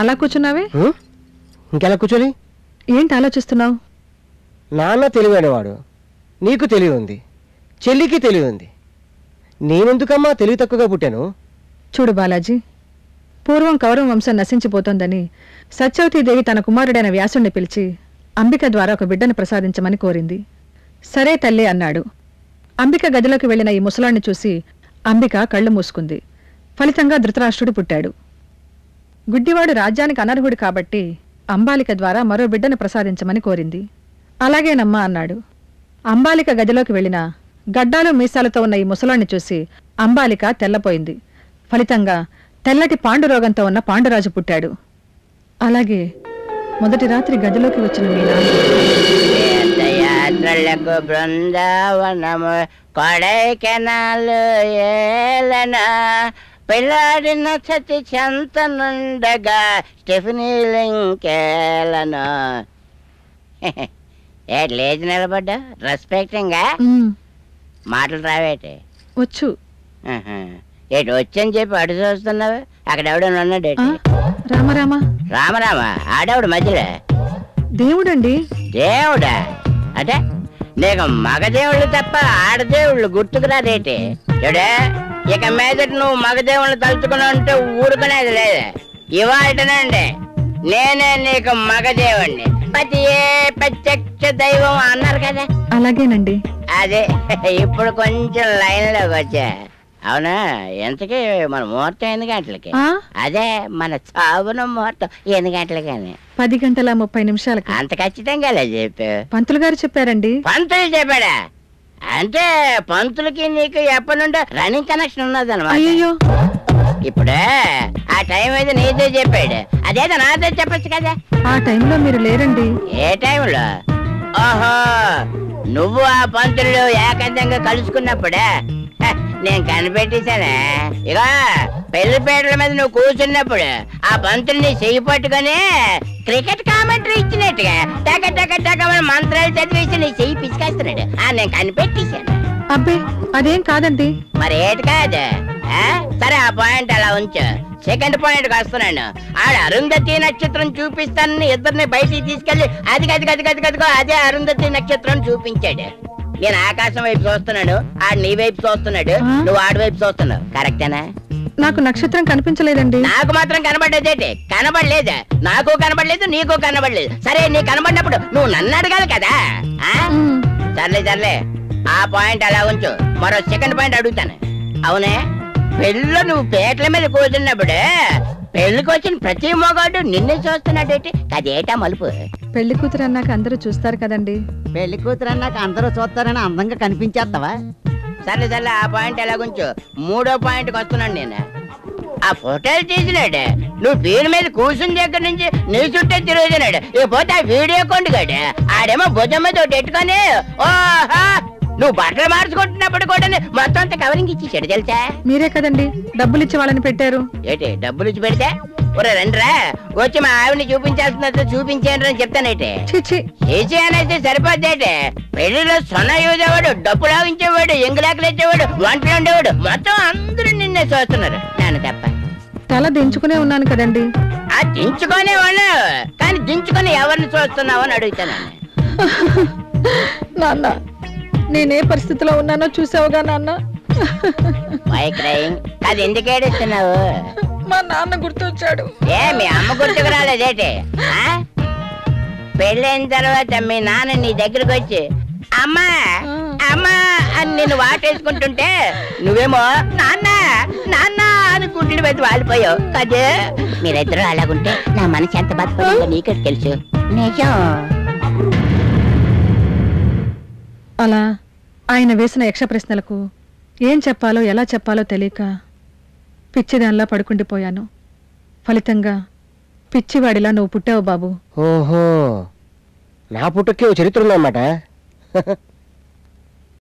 అలా కూర్చున్నావే? ఇంకెలా కూర్చొని ఏంటి ఆలోచిస్తున్నావు? నాన్న తెలివైనవాడు, నీకు తెలివి ఉంది, చెల్లికి తెలివి ఉంది. నేనెందుకమ్మా తెలివి తక్కువగా పుట్టాను? చూడు బాలాజీ, పూర్వం కౌరవ వంశం నశించిపోతోందని సత్యవతీదేవి తన కుమారుడైన వ్యాసుణ్ణి పిలిచి అంబిక ద్వారా ఒక బిడ్డను ప్రసాదించమని కోరింది. సరే తల్లి అన్నాడు. అంబిక గదిలోకి వెళ్లిన ఈ ముసలాన్ని చూసి అంబిక కళ్ళు మూసుకుంది. ఫలితంగా ధృతరాష్ట్రుడు పుట్టాడు. గుడ్డివాడు రాజ్యానికి అనర్హుడు కాబట్టి అంబాలిక ద్వారా మరో బిడ్డను ప్రసాదించమని కోరింది. అలాగేనమ్మా అన్నాడు. అంబాలిక గదిలోకి వెళ్లిన గడ్డాలు మీసాలతో ఉన్న ఈ ముసలాన్ని చూసి అంబాలిక తెల్లపోయింది. ఫలితంగా తెల్లటి పాండురోగంతో ఉన్న పాండురాజు పుట్టాడు. అలాగే మొదటి రాత్రి గదిలోకి వచ్చిన మీనా యాత్రలకు బృందావనము కొడైకెనాలు ఏలనా పిల్లాడిన సతి చెంతనుండగా స్టెఫినీలింకేలను. ఏ లేచి నిలబడ్డా? రెస్పెక్టింగా మాటలు రావేటి? వచ్చు. ఏటి వచ్చని చెప్పి అడు చూస్తున్నావు? అక్కడ ఎవడన్నా ఉన్నాడేటి? రామరామ. రామరామ ఆడవుడు మధ్యలో? దేవుడండి. దేవుడా? అంటే నీకు మగదేవుళ్ళు తప్ప ఆడదేవుళ్ళు గుర్తుకురాదేటి? చూడే, ఇక మీదట నువ్వు మగదేవుళ్ళు తలుచుకుని ఉంటే ఊరుకునేది లేదు. ఇవాళనండి నేనే నీకు మగదేవుణ్ణి, పతియే ప్రత్యక్ష దైవం అన్నారు కదా. అలాగేనండి. అదే ఇప్పుడు కొంచెం లైన్లోకి వచ్చా. అవునా, ఎంతకీ మన ముహూర్తం ఎన్ని గంటలకి? అదే మన చావున ముహూర్తం ఎన్ని గంటలకని? 10:30 అంత ఖచ్చితంగా చెప్పు. పంతులు గారు చెప్పారండి. పంతులు చెప్పాడా? అంటే పంతులకి నీకు ఎప్పటి నుండో రన్నింగ్ కనెక్షన్ ఉన్నది అనమాట. అయ్యో, ఇప్పుడు ఆ టైం అయితే నీతో చెప్పాడు, అదేదో నాతో చెప్పచ్చు కదా. ఆ టైంలో మీరు లేరండి. ఏ టైంలో? ఓహో, నువ్వు ఆ పంతులు ఏకాంతంగా కలుసుకున్నప్పుడే నేను కనిపెట్టేశానే. ఇక పెళ్లిపేటల మీద నువ్వు కూర్చున్నప్పుడు ఆ పంతుల్ని చెయ్యి పట్టుకొని క్రికెట్ కామెంటరీ ఇచ్చినట్టుగా టక టక టక మంత్రాలు చదివేసి నీ చెయ్యి పిసికేస్తున్నాడు. నేను కనిపెట్టేశాను. అబ్బే, అదేం కాదండి. మరి ఏటి కాదు? సరే, ఆ పాయింట్ అలా ఉంచు. సెకండ్ పాయింట్ కి వస్తున్నాను. ఆడ అరుంధతి నక్షత్రం చూపిస్తానని ఇద్దరిని బయటికి తీసుకెళ్లి అది గది గది గది గదిగో అదే అరుంధతి నక్షత్రం చూపించాడు. నేను ఆకాశం వైపు చూస్తున్నాడు, ఆడు నీ వైపు చూస్తున్నాడు, నువ్వు ఆడి వైపు చూస్తున్నావు. కరెక్టేనా? నాకు నక్షత్రం కనిపించలేదండి. నాకు మాత్రం కనబడ్డదేంటి? కనబడలేదు. నాకు కనబడలేదు, నీకు కనబడలేదు. సరే, నీ కనబడినప్పుడు నువ్వు నన్ను అడగాలి కదా. సర్లే సర్లే, ఆ పాయింట్ అలా ఉంచు. మరో సెకండ్ పాయింట్ అడుగుతాను. అవునే, పెళ్ళిలో నువ్వు పేటల మీద కూర్చున్నప్పుడు పెళ్లికి వచ్చిన ప్రతి మగాడు నిన్నే చూస్తున్నాడేంటి? అదేటా మలుపు? పెళ్లి కూతురు అన్నాక అందరూ చూస్తారు కదండి. పెళ్లి కూతురు అన్నాక అందరూ చూస్తారని అందంగా కనిపించేస్తావా? సర్లే సర్లే, ఆ పాయింట్ ఎలాగుంచు. మూడో పాయింట్కి వస్తున్నాను నేను. ఆ ఫోటోలు తీసినాడు, నువ్వు వీడి మీద కూర్చుని దగ్గర నుంచి నీ చుట్టే తిరుగుతున్నాడు. ఇకపోతే ఆ వీడియో కొండగాడు ఆడేమో భుజం మీద ఒకటి ఎట్టుకొని ఓహా నువ్వు బట్టలు మార్చుకుంటున్నప్పుడు కూడా మొత్తం అంతా కవరింగ్ ఇచ్చేసాడు తెలుసా? మీరే కదండి డబ్బులు ఇచ్చి వాళ్ళని పెట్టారు. ఏంటి డబ్బులు ఇచ్చి పెడితే? ఒరే రండిరా, వచ్చి మా ఆవిడని చూపించాల్సినంత చూపించేయండి అని చెప్తానేటి. చేసి అనేది సరిపోద్దేటి? పెళ్లిలో సొన్న యూదేవాడు, డబ్బు లాగించేవాడు, ఎంగులాకలు ఇచ్చేవాడు, వంటలు ఉండేవాడు, మొత్తం అందరూ నిన్నే చూస్తున్నారు, నేను తప్ప. తల దించుకునే ఉన్నాను కదండి. ఆ దించుకునే ఉన్నావు, కానీ దించుకొని ఎవరిని చూస్తున్నావు అని అడుగుతాను. నాన్న, నేనే పరిస్థితిలో ఉన్నానో చూసావుగా నాన్న. అది ఎందుకు ఏడుస్తున్నావు? మా నాన్న గుర్తొచ్చాడు. ఏ మీ అమ్మ గుర్తుకు రాలేదేటి? పెళ్ళైన తర్వాత మీ నాన్న నీ దగ్గరకు వచ్చి అమ్మా అమ్మా అని నిన్ను వాటేసుకుంటుంటే నువ్వేమో నాన్న నాన్న అని గుండెలు పెట్టి వాలిపోయావు అదే. మీరిద్దరూ అలాగుంటే నా మనసు ఎంత బాధపడిందో నీకే తెలుసు. నిజం. అలా ఆయన వేసిన యక్ష ప్రశ్నలకు ఏం చెప్పాలో ఎలా చెప్పాలో తెలియక పిచ్చిదానిలా పడుకుండిపోయాను. ఫలితంగా పిచ్చివాడిలా నువ్వు పుట్టావు బాబు. ఓహో, నా పుట్టుకే చరిత్ర ఉందన్నమాట.